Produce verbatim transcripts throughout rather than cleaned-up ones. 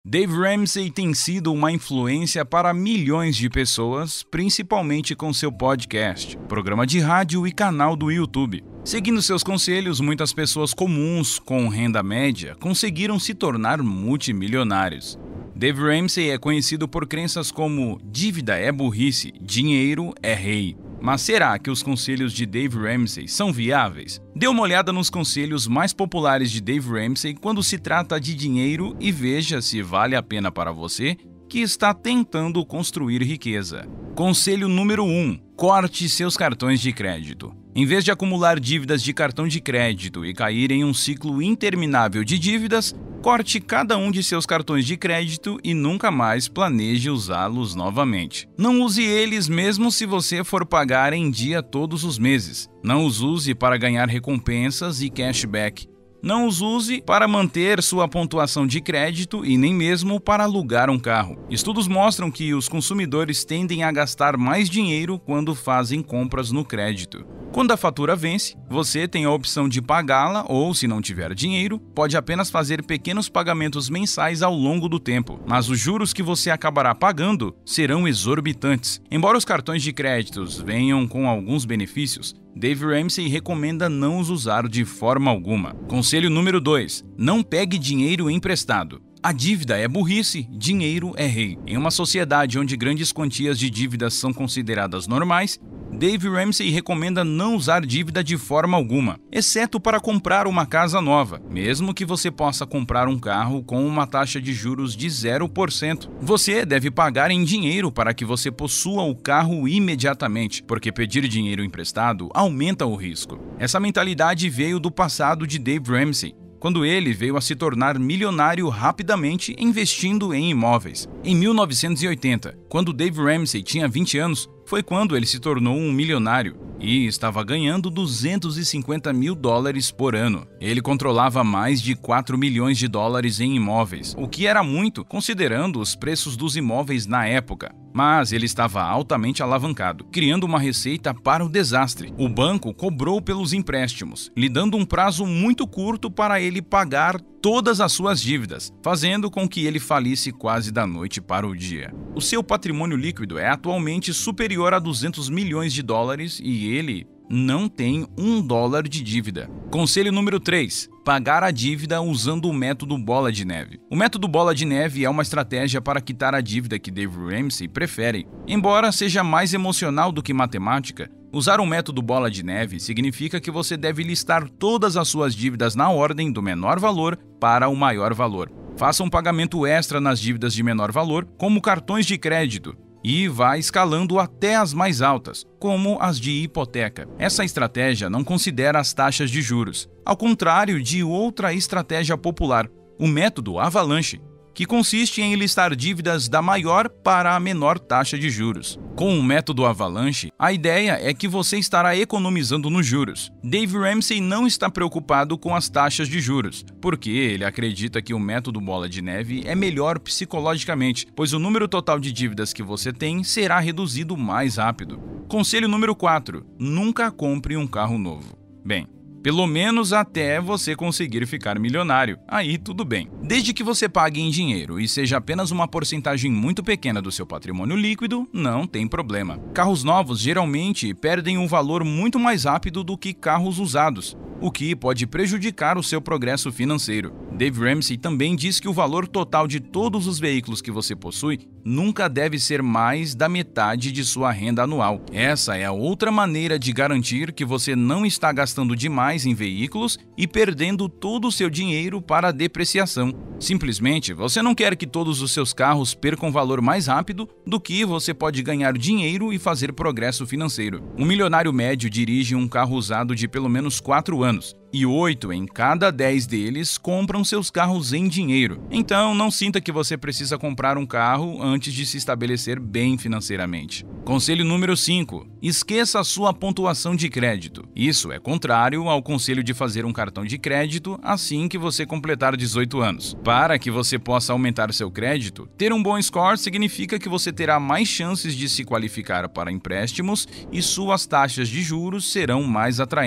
Dave Ramsey tem sido uma influência para milhões de pessoas, principalmente com seu podcast, programa de rádio e canal do YouTube. Seguindo seus conselhos, muitas pessoas comuns com renda média conseguiram se tornar multimilionários. Dave Ramsey é conhecido por crenças como dívida é burrice, dinheiro é rei. Mas será que os conselhos de Dave Ramsey são viáveis? Dê uma olhada nos conselhos mais populares de Dave Ramsey quando se trata de dinheiro e veja se vale a pena para você que está tentando construir riqueza. Conselho número um. Corte seus cartões de crédito. Em vez de acumular dívidas de cartão de crédito e cair em um ciclo interminável de dívidas, corte cada um de seus cartões de crédito e nunca mais planeje usá-los novamente. Não use eles mesmo se você for pagar em dia todos os meses. Não os use para ganhar recompensas e cashback. Não os use para manter sua pontuação de crédito e nem mesmo para alugar um carro. Estudos mostram que os consumidores tendem a gastar mais dinheiro quando fazem compras no crédito. Quando a fatura vence, você tem a opção de pagá-la ou, se não tiver dinheiro, pode apenas fazer pequenos pagamentos mensais ao longo do tempo, mas os juros que você acabará pagando serão exorbitantes. Embora os cartões de créditos venham com alguns benefícios, Dave Ramsey recomenda não os usar de forma alguma. Conselho número dois. Não pegue dinheiro emprestado. A dívida é burrice, dinheiro é rei. Em uma sociedade onde grandes quantias de dívidas são consideradas normais, Dave Ramsey recomenda não usar dívida de forma alguma, exceto para comprar uma casa nova, mesmo que você possa comprar um carro com uma taxa de juros de zero por cento. Você deve pagar em dinheiro para que você possua o carro imediatamente, porque pedir dinheiro emprestado aumenta o risco. Essa mentalidade veio do passado de Dave Ramsey, quando ele veio a se tornar milionário rapidamente investindo em imóveis. Em mil novecentos e oitenta, quando Dave Ramsey tinha vinte anos, foi quando ele se tornou um milionário e estava ganhando duzentos e cinquenta mil dólares por ano. Ele controlava mais de quatro milhões de dólares em imóveis, o que era muito considerando os preços dos imóveis na época. Mas ele estava altamente alavancado, criando uma receita para o desastre. O banco cobrou pelos empréstimos, lhe dando um prazo muito curto para ele pagar todas as suas dívidas, fazendo com que ele falisse quase da noite para o dia. O seu patrimônio líquido é atualmente superior a duzentos milhões de dólares e ele não tem um dólar de dívida. Conselho número três. Pagar a dívida usando o método bola de neve. O método bola de neve é uma estratégia para quitar a dívida que Dave Ramsey prefere. Embora seja mais emocional do que matemática, usar o método bola de neve significa que você deve listar todas as suas dívidas na ordem do menor valor para o maior valor. Faça um pagamento extra nas dívidas de menor valor, como cartões de crédito, e vá escalando até as mais altas, como as de hipoteca. Essa estratégia não considera as taxas de juros, ao contrário de outra estratégia popular, o método avalanche, que consiste em listar dívidas da maior para a menor taxa de juros. Com o método avalanche, a ideia é que você estará economizando nos juros. Dave Ramsey não está preocupado com as taxas de juros, porque ele acredita que o método bola de neve é melhor psicologicamente, pois o número total de dívidas que você tem será reduzido mais rápido. Conselho número quatro. Nunca compre um carro novo. Bem, pelo menos até você conseguir ficar milionário. Aí tudo bem. Desde que você pague em dinheiro e seja apenas uma porcentagem muito pequena do seu patrimônio líquido, não tem problema. Carros novos geralmente perdem um valor muito mais rápido do que carros usados, o que pode prejudicar o seu progresso financeiro. Dave Ramsey também diz que o valor total de todos os veículos que você possui nunca deve ser mais da metade de sua renda anual. Essa é a outra maneira de garantir que você não está gastando demais em veículos e perdendo todo o seu dinheiro para a depreciação. Simplesmente, você não quer que todos os seus carros percam valor mais rápido do que você pode ganhar dinheiro e fazer progresso financeiro. Um milionário médio dirige um carro usado de pelo menos quatro anos. E oito em cada dez deles compram seus carros em dinheiro. Então, não sinta que você precisa comprar um carro antes de se estabelecer bem financeiramente. Conselho número cinco. Esqueça a sua pontuação de crédito. Isso é contrário ao conselho de fazer um cartão de crédito assim que você completar dezoito anos. Para que você possa aumentar seu crédito, ter um bom score significa que você terá mais chances de se qualificar para empréstimos e suas taxas de juros serão mais atraentes.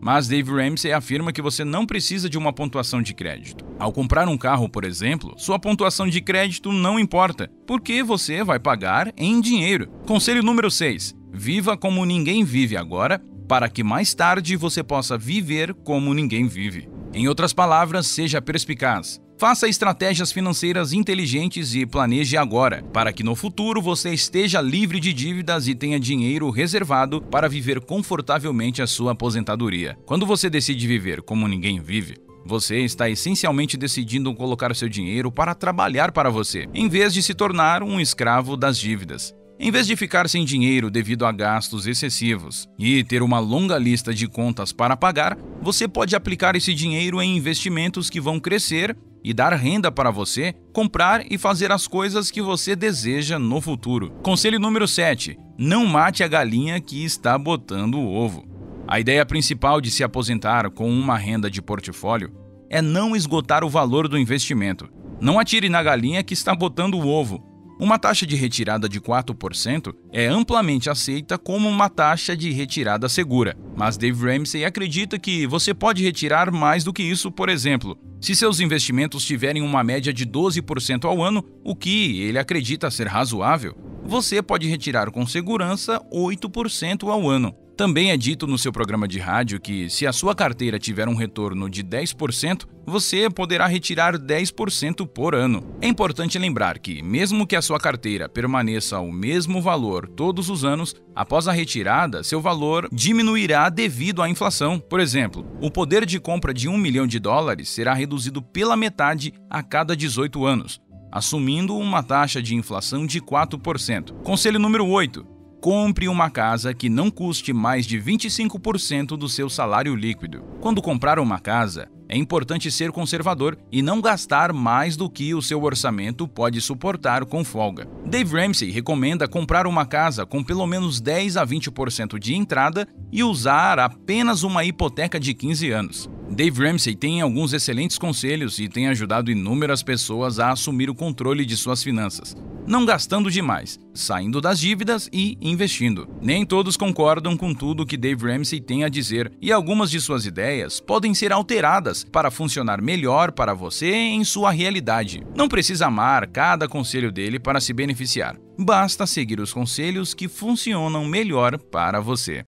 Mas Dave Ramsey afirma que você não precisa de uma pontuação de crédito. Ao comprar um carro, por exemplo, sua pontuação de crédito não importa, porque você vai pagar em dinheiro. Conselho número seis. Viva como ninguém vive agora, para que mais tarde você possa viver como ninguém vive. Em outras palavras, seja perspicaz. Faça estratégias financeiras inteligentes e planeje agora, para que no futuro você esteja livre de dívidas e tenha dinheiro reservado para viver confortavelmente a sua aposentadoria. Quando você decide viver como ninguém vive, você está essencialmente decidindo colocar seu dinheiro para trabalhar para você, em vez de se tornar um escravo das dívidas. Em vez de ficar sem dinheiro devido a gastos excessivos e ter uma longa lista de contas para pagar, você pode aplicar esse dinheiro em investimentos que vão crescer e dar renda para você comprar e fazer as coisas que você deseja no futuro. Conselho número sete. Não mate a galinha que está botando o ovo. A ideia principal de se aposentar com uma renda de portfólio é não esgotar o valor do investimento. Não atire na galinha que está botando o ovo. Uma taxa de retirada de quatro por cento é amplamente aceita como uma taxa de retirada segura, mas Dave Ramsey acredita que você pode retirar mais do que isso, por exemplo. Se seus investimentos tiverem uma média de doze por cento ao ano, o que ele acredita ser razoável, você pode retirar com segurança oito por cento ao ano. Também é dito no seu programa de rádio que, se a sua carteira tiver um retorno de dez por cento, você poderá retirar dez por cento por ano. É importante lembrar que, mesmo que a sua carteira permaneça ao mesmo valor todos os anos, após a retirada, seu valor diminuirá devido à inflação. Por exemplo, o poder de compra de um milhão de dólares será reduzido pela metade a cada dezoito anos, assumindo uma taxa de inflação de quatro por cento. Conselho número oito. Compre uma casa que não custe mais de vinte e cinco por cento do seu salário líquido. Quando comprar uma casa, é importante ser conservador e não gastar mais do que o seu orçamento pode suportar com folga. Dave Ramsey recomenda comprar uma casa com pelo menos dez a vinte por cento de entrada e usar apenas uma hipoteca de quinze anos. Dave Ramsey tem alguns excelentes conselhos e tem ajudado inúmeras pessoas a assumir o controle de suas finanças, não gastando demais, saindo das dívidas e investindo. Nem todos concordam com tudo que Dave Ramsey tem a dizer, e algumas de suas ideias podem ser alteradas para funcionar melhor para você em sua realidade. Não precisa amar cada conselho dele para se beneficiar. Basta seguir os conselhos que funcionam melhor para você.